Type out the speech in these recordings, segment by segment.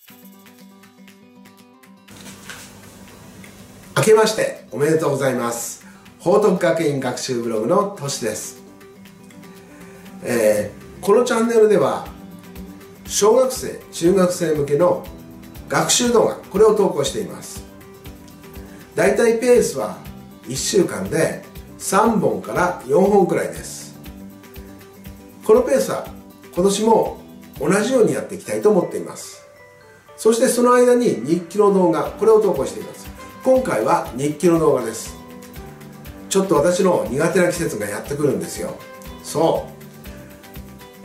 明けましておめでとうございます。報徳学院学習ブログのとしです。このチャンネルでは小学生中学生向けの学習動画、これを投稿しています。だいたいペースは1週間で3本から4本くらいです。このペースは今年も同じようにやっていきたいと思っています。そしてその間に日記の動画、これを投稿しています。今回は日記の動画です。ちょっと私の苦手な季節がやってくるんですよ。そう、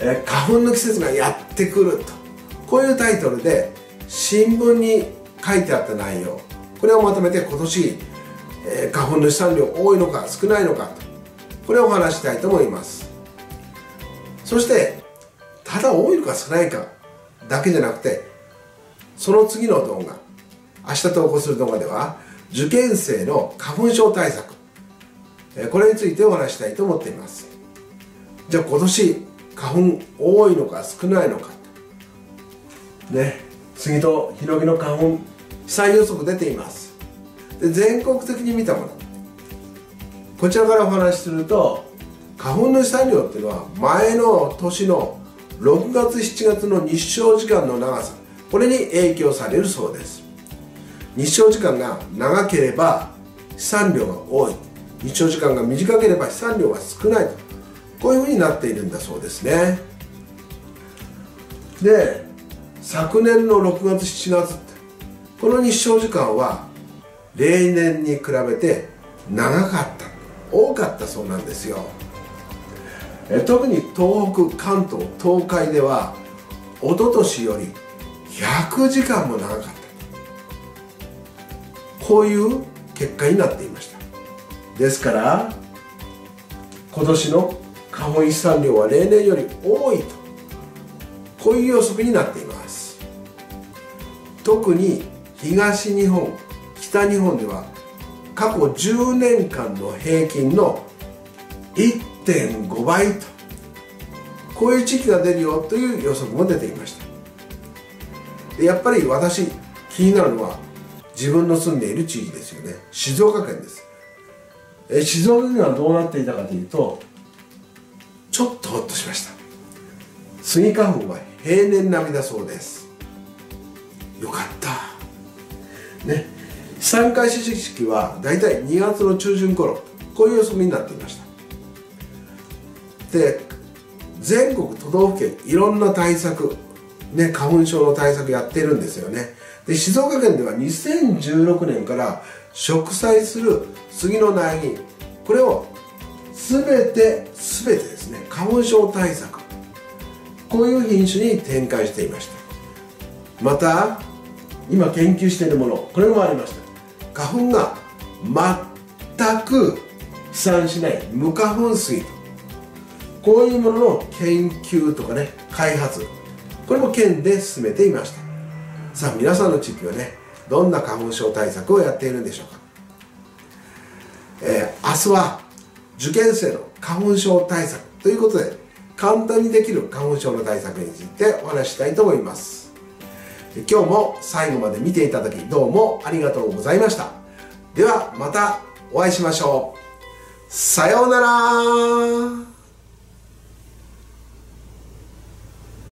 花粉の季節がやってくると、こういうタイトルで新聞に書いてあった内容、これをまとめて今年、花粉の飛散量多いのか少ないのかと、これをお話したいと思います。そしてただ多いのか少ないかだけじゃなくて、その次の動画、明日投稿する動画では受験生の花粉症対策、これについてお話したいと思っています。じゃあ今年花粉多いのか少ないのかね、スギとヒノキの花粉飛散予測出ています。で、全国的に見たもの、こちらからお話しすると、花粉の飛散量っていうのは前の年の6月7月の日照時間の長さ、これに影響されるそうです。日照時間が長ければ飛散量が多い、日照時間が短ければ飛散量が少ないと、こういうふうになっているんだそうですね。で、昨年の6月7月って、この日照時間は例年に比べて長かった、多かったそうなんですよ。特に東北、関東、東海では一昨年より100時間も長かった、こういう結果になっていました。ですから今年の花粉飛散量は例年より多いと、こういう予測になっています。特に東日本、北日本では過去10年間の平均の 1.5 倍と、こういう地域が出るよという予測も出ていました。で、やっぱり私気になるのは自分の住んでいる地域ですよね。静岡県です。静岡県はどうなっていたかというと、ちょっとほっとしました。スギ花粉は平年並みだそうです。よかったね。飛散開始時期はだいたい2月の中旬頃、こういう予測になっていました。で、全国都道府県いろんな対策ね、花粉症の対策やってるんですよね。で、静岡県では2016年から植栽する杉の苗木、これを全てですね、花粉症対策、こういう品種に展開していました。また今研究しているもの、これもありました。花粉が全く飛散しない無花粉スギと、こういうものの研究とかね、開発、これも県で進めていました。さあ、皆さんの地域はね、どんな花粉症対策をやっているんでしょうか。明日は受験生の花粉症対策ということで、簡単にできる花粉症の対策についてお話ししたいと思います。今日も最後まで見ていただきどうもありがとうございました。ではまたお会いしましょう。さようなら。